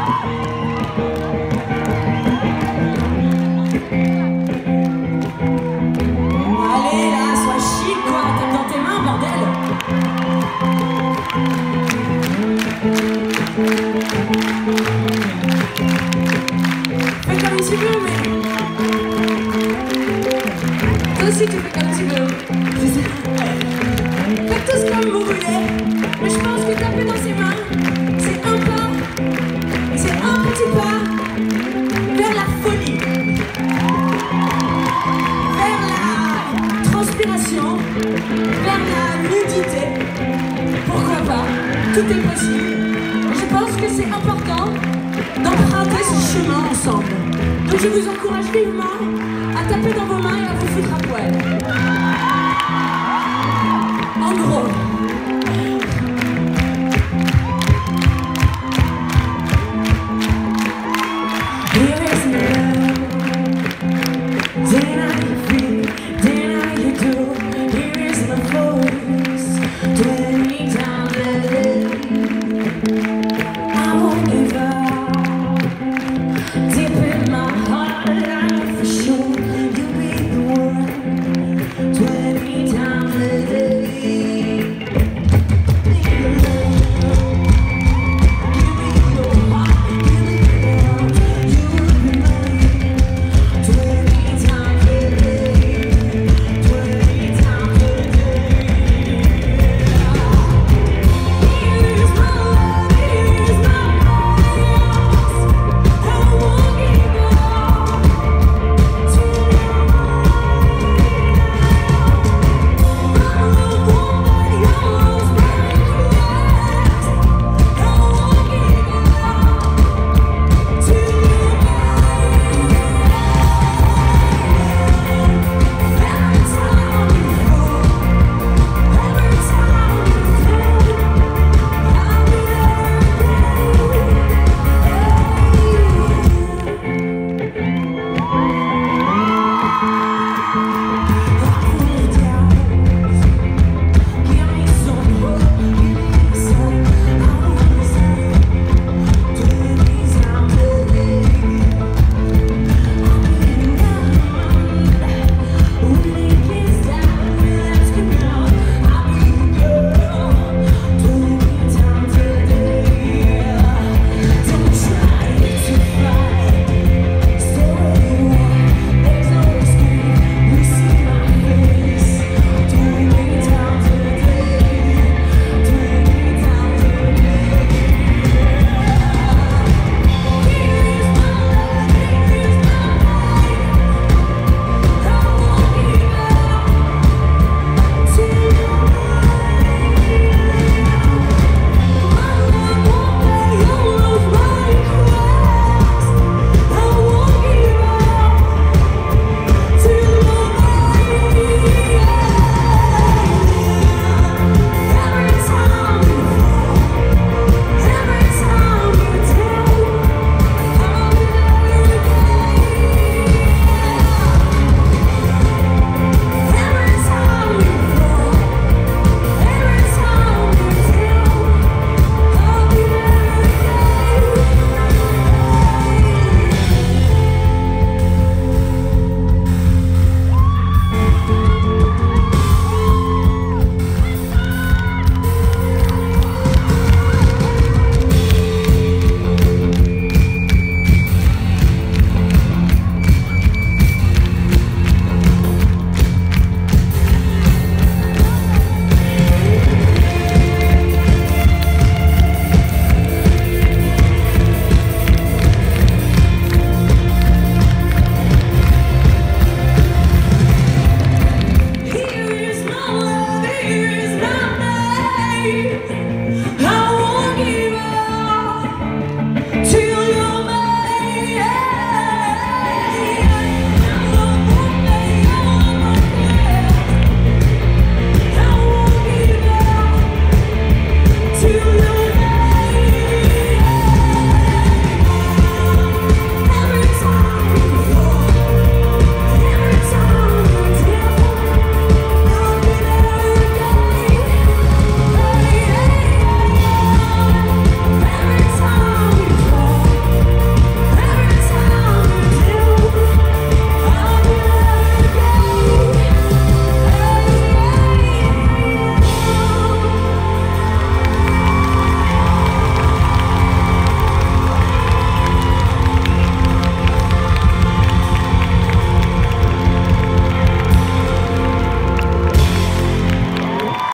Allez là, sois chic quoi, tape dans tes mains, bordel. Fais comme tu veux, mais... Toi aussi tu fais comme tu veux. Faites tous comme vous voulez. Mais je pense que taper dans ses mains, c'est un pas, c'est un petit pas vers la folie, vers la transpiration, vers la nudité. Pourquoi pas? Tout est possible. Je pense que c'est important d'emprunter ce chemin ensemble. Donc je vous encourage vivement à taper dans vos mains et à vous foutre à poil.